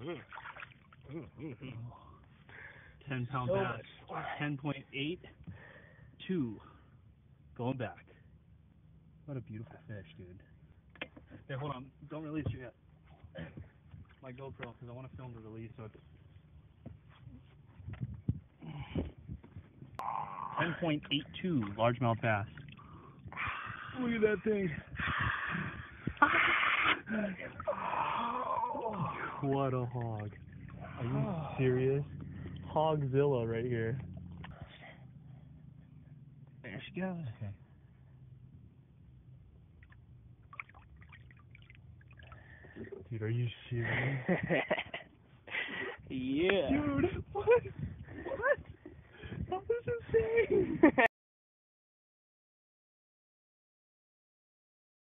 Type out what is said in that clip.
£10 bass. 10.82. Going back. What a beautiful fish, dude. Hey, hold on. Don't release you yet. My GoPro, because I want to film the release. So it's 10.82 largemouth bass. Look at that thing. What a hog. Are you serious? Hogzilla right here. There she goes. Okay. Dude, are you serious? Yeah. Dude, what? What? That was insane.